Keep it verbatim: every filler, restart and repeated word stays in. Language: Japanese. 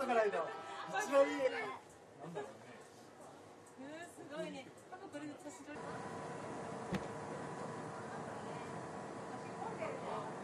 とかないと一番いい。なんだろうね。 えー、すごいね。パパこれで写真撮り。